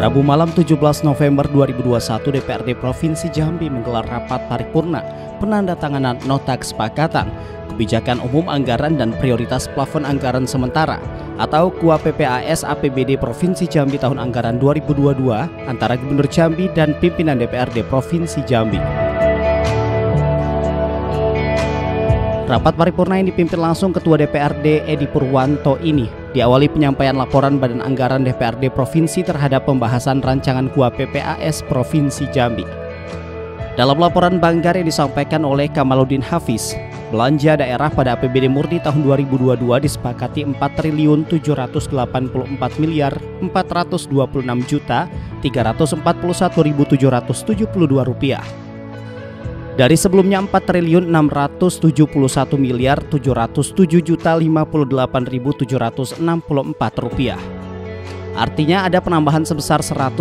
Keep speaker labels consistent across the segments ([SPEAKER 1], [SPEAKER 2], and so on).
[SPEAKER 1] Rabu malam 17 November 2021, DPRD Provinsi Jambi menggelar rapat paripurna penandatanganan nota kesepakatan kebijakan umum anggaran dan prioritas plafon anggaran sementara atau KUA PPAS APBD Provinsi Jambi tahun anggaran 2022 antara Gubernur Jambi dan pimpinan DPRD Provinsi Jambi. Rapat paripurna yang dipimpin langsung Ketua DPRD Edi Purwanto ini diawali penyampaian laporan Badan Anggaran DPRD Provinsi terhadap pembahasan rancangan KUA PPAS Provinsi Jambi. Dalam laporan Banggar yang disampaikan oleh Kamaluddin Hafiz, belanja daerah pada APBD murni tahun 2022 disepakati Rp4.746.426.341.772. Dari sebelumnya Rp4.407.707.058.764. Artinya ada penambahan sebesar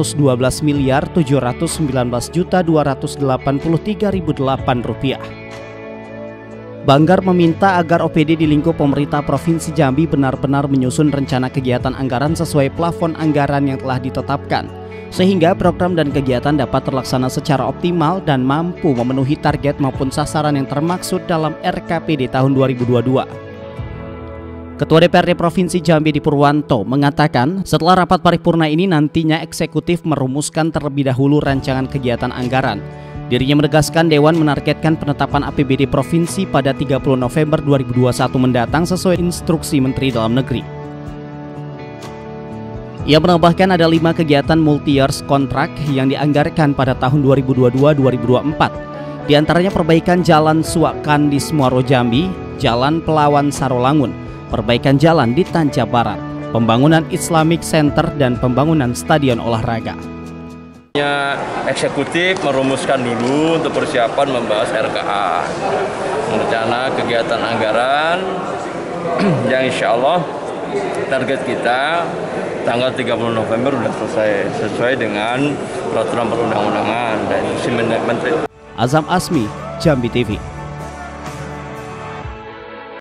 [SPEAKER 1] Rp11.219.283.008. Banggar meminta agar OPD di lingkup pemerintah Provinsi Jambi benar-benar menyusun rencana kegiatan anggaran sesuai plafon anggaran yang telah ditetapkan, sehingga program dan kegiatan dapat terlaksana secara optimal dan mampu memenuhi target maupun sasaran yang termaksud dalam RKPD tahun 2022. Ketua DPRD Provinsi Jambi Edi Purwanto mengatakan setelah rapat paripurna ini nantinya eksekutif merumuskan terlebih dahulu rancangan kegiatan anggaran. Dirinya menegaskan Dewan menargetkan penetapan APBD Provinsi pada 30 November 2021 mendatang sesuai instruksi Menteri Dalam Negeri. Ia menambahkan ada 5 kegiatan multi-years kontrak yang dianggarkan pada tahun 2022-2024. Di antaranya perbaikan Jalan Suakan di Muaro Jambi, Jalan Pelawan Sarolangun, perbaikan jalan di Tanca Barat, pembangunan Islamic Center, dan pembangunan stadion olahraga.
[SPEAKER 2] Eksekutif merumuskan dulu untuk persiapan membahas RKA, rencana kegiatan anggaran yang insya Allah target kita tanggal 30 November sudah selesai sesuai dengan peraturan perundang-undangan dan Menteri.
[SPEAKER 1] Azam Asmi, Jambi TV.